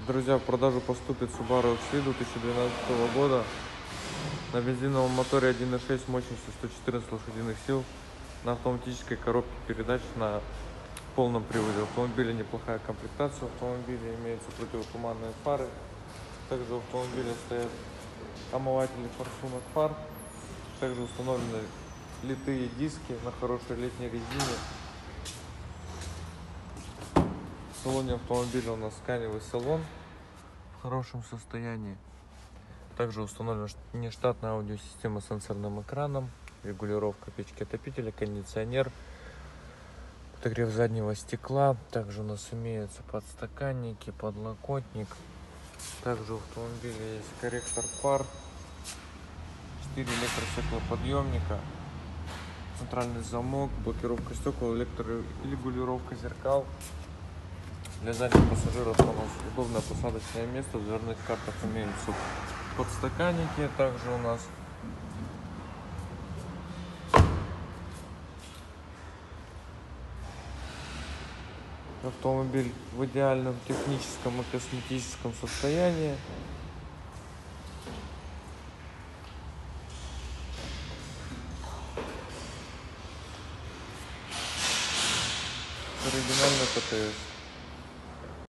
Друзья, в продажу поступит Subaru XV 2012 года на бензиновом моторе 1.6 мощностью 114 лошадиных сил на автоматической коробке передач на полном приводе. В автомобиле неплохая комплектация, в автомобиле имеются противотуманные фары, также в автомобиле стоят омыватели форсунок фар, также установлены литые диски на хорошей летней резине. В салоне автомобиля у нас тканевый салон в хорошем состоянии. Также установлена нештатная аудиосистема с сенсорным экраном, регулировка печки отопителя, кондиционер, подогрев заднего стекла. Также у нас имеются подстаканники, подлокотник. Также в автомобиле есть корректор фар, 4 электростеклоподъемника, центральный замок, блокировка стекол, электрорегулировка зеркал. Для задних пассажиров у нас удобное посадочное место. В дверных картах имеются подстаканники. Также у нас автомобиль в идеальном техническом и косметическом состоянии. Оригинальный ПТС.